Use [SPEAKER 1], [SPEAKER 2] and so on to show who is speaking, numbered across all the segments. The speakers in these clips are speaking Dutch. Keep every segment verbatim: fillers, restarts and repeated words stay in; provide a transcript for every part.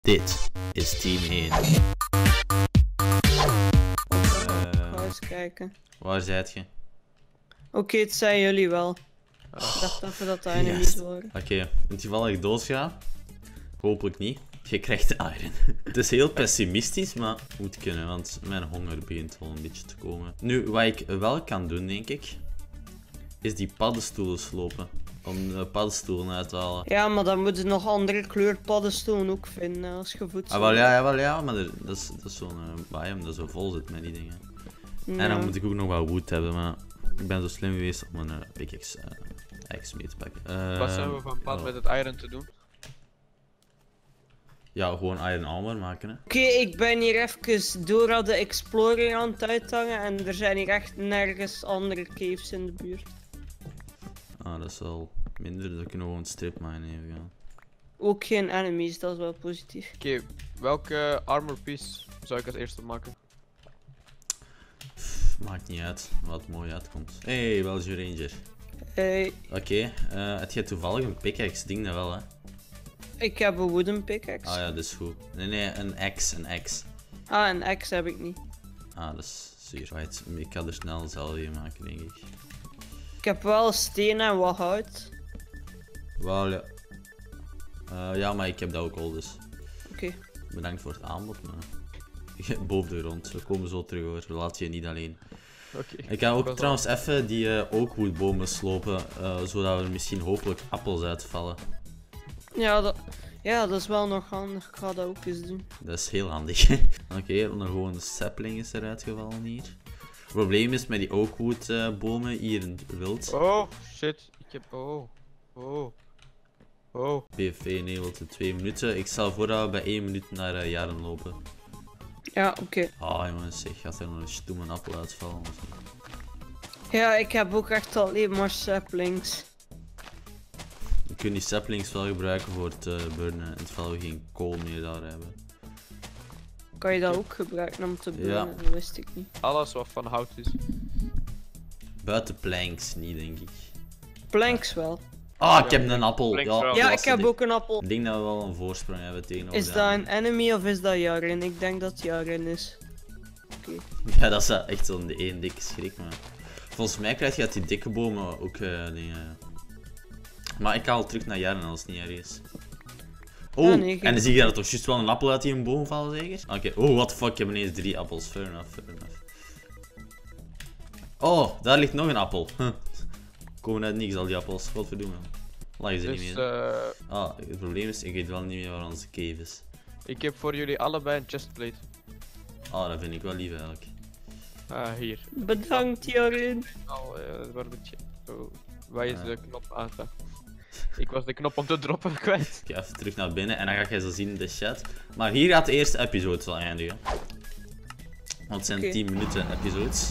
[SPEAKER 1] Dit is team één.
[SPEAKER 2] Uh, Ga eens kijken.
[SPEAKER 1] Waar zijt je?
[SPEAKER 2] Oké, okay, het zijn jullie wel. Ik dacht even dat dat enemies
[SPEAKER 1] Juist.
[SPEAKER 2] waren.
[SPEAKER 1] Oké, okay. In het geval dat ik doodga, hopelijk niet. Je krijgt iron. Het is heel pessimistisch, maar moet kunnen, want mijn honger begint wel een beetje te komen. Nu, wat ik wel kan doen, denk ik, is die paddenstoelen slopen. Om de paddenstoelen uit te halen.
[SPEAKER 2] Ja, maar dan moeten nog andere kleur paddenstoelen ook vinden als je voedsel.
[SPEAKER 1] Ah, wel ja, ja, wel ja, maar er, dat is, dat is zo'n uh, biome dat zo vol zit met die dingen. Ja. En dan moet ik ook nog wat wood hebben, maar ik ben zo slim geweest om een uh, pickaxe uh, X mee te pakken. Uh,
[SPEAKER 3] Wat zijn we van plan
[SPEAKER 1] oh.
[SPEAKER 3] met het iron te doen?
[SPEAKER 1] Ja, gewoon iron armor maken, hè.
[SPEAKER 2] Oké, okay, ik ben hier even door de Explorer aan het uithangen en er zijn hier echt nergens andere caves in de buurt.
[SPEAKER 1] Ah, dat is wel minder, dan kunnen we gewoon strip mine even gaan.
[SPEAKER 2] Ook geen enemies, dat is wel positief.
[SPEAKER 3] Oké, okay, welke armor piece zou ik als eerste maken?
[SPEAKER 1] Pff, maakt niet uit, wat mooi uitkomt. Hey, wel is je ranger.
[SPEAKER 2] Hey.
[SPEAKER 1] Oké, okay, uh, heb jij toevallig een pickaxe? Ding dat wel, hè?
[SPEAKER 2] Ik heb een wooden pickaxe.
[SPEAKER 1] Ah ja, dat is goed. Nee, nee, een axe, een axe.
[SPEAKER 2] Ah, een axe heb ik niet.
[SPEAKER 1] Ah, dat is zeer right. Ik ga er snel zelf in maken, denk ik.
[SPEAKER 2] Ik heb wel steen en wat hout.
[SPEAKER 1] Wel, ja. Uh, ja, maar ik heb dat ook al, dus.
[SPEAKER 2] Oké. Okay.
[SPEAKER 1] Bedankt voor het aanbod, maar... boven de grond, we komen zo terug hoor, we laten je niet alleen.
[SPEAKER 3] Okay.
[SPEAKER 1] Ik ga ook ik trouwens al... even die uh, oakwoodbomen slopen, uh, zodat er misschien hopelijk appels uitvallen.
[SPEAKER 2] Ja dat, ja, dat is wel nog handig, ik ga dat ook eens doen.
[SPEAKER 1] Dat is heel handig. Oké, okay, dan gewoon de sapling is eruit gevallen hier. Het probleem is met die oakwoodbomen uh, hier in het wild.
[SPEAKER 3] Oh, shit. Ik heb... Oh. Oh. Oh.
[SPEAKER 1] B F V enabled in twee minuten. Ik stel voor dat we bij één minuut naar uh, jaren lopen.
[SPEAKER 2] Ja, oké. Okay.
[SPEAKER 1] Ah jongens, zeg, gaat er nog een stoeme appel uitvallen?
[SPEAKER 2] Ja, ik heb ook echt alleen maar saplings.
[SPEAKER 1] Je kunt die saplings wel gebruiken voor het uh, burnen, in het geval we geen kool meer daar hebben.
[SPEAKER 2] Kan je dat ook gebruiken om te burnen?
[SPEAKER 1] Ja.
[SPEAKER 2] Dat wist ik niet.
[SPEAKER 3] Alles wat van hout is.
[SPEAKER 1] Buiten planks niet, denk ik.
[SPEAKER 2] Planks wel.
[SPEAKER 1] Ah, ik heb een appel. Ja,
[SPEAKER 2] ja ik heb ook een appel.
[SPEAKER 1] Ik denk dat we wel een voorsprong hebben tegenover.
[SPEAKER 2] Is dat een enemy of is dat Jaren? Ik denk dat het Jaren is. Oké. Okay.
[SPEAKER 1] Ja, dat is echt zo'n één dikke schrik, maar... Volgens mij krijg je uit die dikke bomen ook uh, dingen... Maar ik haal terug naar Jaren als het niet erg is. Oh, ja, nee, en dan zie je dat er toch juist wel een appel uit die een boom valt, zeker? Oké, okay. Oh, what the fuck, ik heb ineens drie appels. Fair enough, fair enough. Oh, daar ligt nog een appel. Huh. Komen uit niks al die appels, wat verdoemen. Lachen ze
[SPEAKER 3] dus,
[SPEAKER 1] niet meer.
[SPEAKER 3] Uh...
[SPEAKER 1] Ah, het probleem is, ik weet wel niet meer waar onze cave is.
[SPEAKER 3] Ik heb voor jullie allebei een chestplate.
[SPEAKER 1] Ah, dat vind ik wel lief eigenlijk.
[SPEAKER 3] Ah, hier.
[SPEAKER 2] Bedankt, Jaren.
[SPEAKER 3] Oh, uh, waar moet je... Oh, waar is uh. de knop aan? Ik was de knop om te droppen kwijt.
[SPEAKER 1] Ik ga even terug naar binnen en dan ga je zo zien in de chat. Maar hier gaat de eerste episode wel eindigen. Want het zijn okay. tien minuten episodes.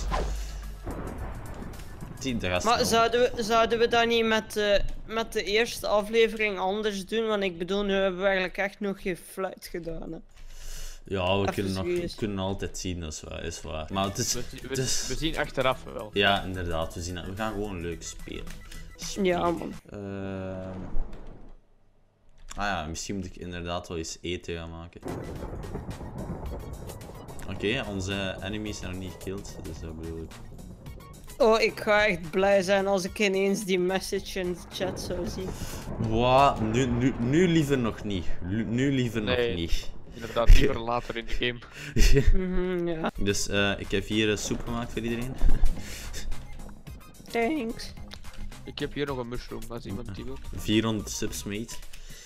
[SPEAKER 1] tien, dat gaat
[SPEAKER 2] maar zouden we, zouden we dat niet met de, met de eerste aflevering anders doen? Want ik bedoel, nu hebben we eigenlijk echt nog geen fluit gedaan. Hè.
[SPEAKER 1] Ja, we kunnen, nog, we kunnen altijd zien, dat is waar. Is waar. Maar het is,
[SPEAKER 3] we, we,
[SPEAKER 1] het is...
[SPEAKER 3] we zien achteraf wel.
[SPEAKER 1] Ja, inderdaad. We, zien dat. We gaan gewoon leuk spelen. spelen.
[SPEAKER 2] Ja, man.
[SPEAKER 1] Uh... Ah ja, misschien moet ik inderdaad wel eens eten gaan maken. Oké, okay, onze enemies zijn nog niet gekilld, dus dat bedoel ik.
[SPEAKER 2] Oh, ik ga echt blij zijn als ik ineens die message in de chat zou zien.
[SPEAKER 1] Wow, nu, nu, nu liever nog niet. Lu, nu liever
[SPEAKER 3] nee,
[SPEAKER 1] nog niet.
[SPEAKER 3] Inderdaad, liever later in de game.
[SPEAKER 2] mm-hmm, ja.
[SPEAKER 1] Dus uh, ik heb hier uh, soep gemaakt voor iedereen.
[SPEAKER 2] Thanks.
[SPEAKER 3] Ik heb hier nog een mushroom, als iemand die wil.
[SPEAKER 1] vierhonderd subs, mate.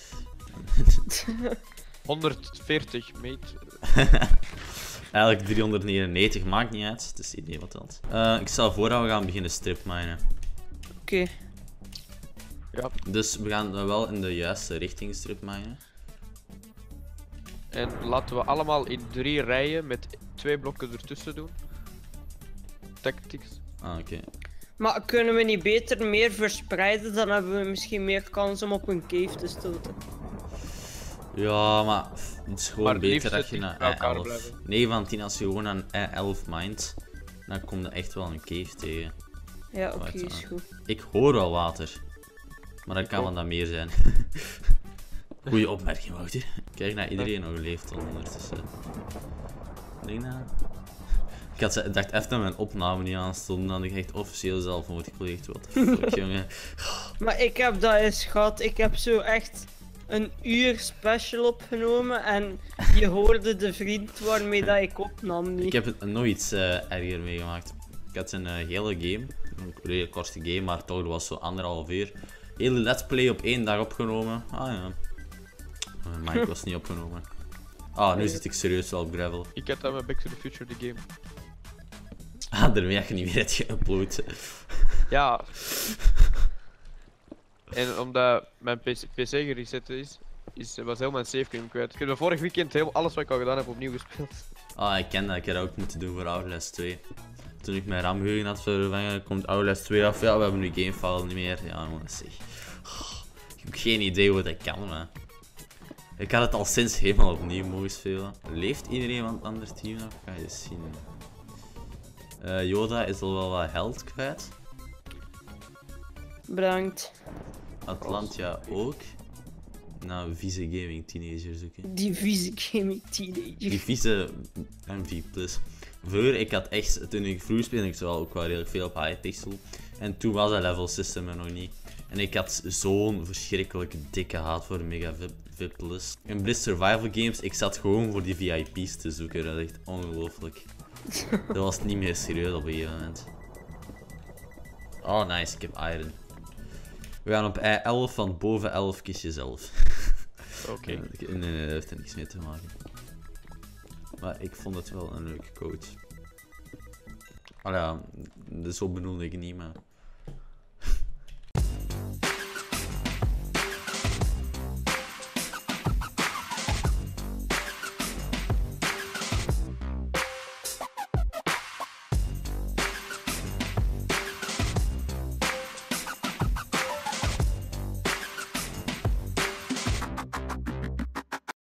[SPEAKER 3] honderdveertig, mate.
[SPEAKER 1] Eigenlijk driehonderdnegenennegentig, maakt niet uit. Het is het idee wat telt. Uh, ik stel voor dat we gaan beginnen strip minen.
[SPEAKER 2] Oké. Okay.
[SPEAKER 3] Ja.
[SPEAKER 1] Dus we gaan uh, wel in de juiste richting strip minen.
[SPEAKER 3] En laten we allemaal in drie rijen met twee blokken ertussen doen. Tactics.
[SPEAKER 1] Ah, oké. Okay.
[SPEAKER 2] Maar kunnen we niet beter meer verspreiden? Dan hebben we misschien meer kans om op een cave te stoten.
[SPEAKER 1] Ja, maar het is gewoon
[SPEAKER 3] maar
[SPEAKER 1] beter dat je naar
[SPEAKER 3] E
[SPEAKER 1] elf... negen van tien als je gewoon aan E elf mindt, dan kom je echt wel een cave tegen.
[SPEAKER 2] Ja, oké, okay, is goed.
[SPEAKER 1] Ik hoor wel water. Maar dat kan wel dat meer zijn. Goeie opmerking, Wouter. Kijk naar iedereen nog leeft dan ondertussen. Denk na. Ik had, ik dacht even dat mijn opname niet aanstond, dan had ik echt officieel zelfmoord gepleegd. What the fuck, jongen.
[SPEAKER 2] Maar ik heb dat eens gehad. Ik heb zo echt een uur special opgenomen en je hoorde de vriend waarmee dat ik opnam niet.
[SPEAKER 1] Ik heb het nog iets uh, erger meegemaakt. Ik had een uh, hele game, een redelijk korte game, maar toch, dat was zo anderhalf uur. Hele let's play op één dag opgenomen. Ah ja. Mijn mic was niet opgenomen. Ah, nu zit ik serieus wel op gravel.
[SPEAKER 3] Ik had dat met Back to the Future, de game.
[SPEAKER 1] Ah, daarmee heb je niet meer het geüpload.
[SPEAKER 3] Ja. En omdat mijn P C gereset is, is, was heel mijn savegame kwijt. Ik heb de vorige weekend heel alles wat ik al gedaan heb opnieuw gespeeld.
[SPEAKER 1] Ah, ik ken dat. Ik heb dat ook moeten doen voor Outlast twee. Toen ik mijn RAM-geheugen had vervangen, komt Outlast twee af. Ja, we hebben nu Gamefile niet meer. Ja, jongens, zeg. Oh, ik heb geen idee hoe dat kan, man. Ik had het al sinds helemaal opnieuw mogen spelen. Leeft iedereen van het andere team nog? Ga je eens zien. Uh, Yoda is al wel wat held kwijt.
[SPEAKER 2] Bedankt.
[SPEAKER 1] Atlantia ook. Nou, vieze gaming teenagers ook. Hè.
[SPEAKER 2] Die vieze gaming teenager.
[SPEAKER 1] Die vieze M V plus. Vroeger, ik had echt, toen ik vroeger speelde, ik wel ook wel redelijk veel op Hypixel. En toen was dat level system er nog niet. En ik had zo'n verschrikkelijk dikke haat voor Mega V I P plus. In Blitz Survival Games, ik zat gewoon voor die V I P's te zoeken. Dat is echt ongelooflijk. Dat was niet meer serieus op een gegeven moment. Oh, nice, ik heb iron. We gaan op I elf, van boven elf kies je zelf.
[SPEAKER 3] Oké. Okay.
[SPEAKER 1] Nee, nee, nee, dat heeft er niks mee te maken. Maar ik vond het wel een leuke coach. Allee, ja, zo bedoelde ik niet, maar...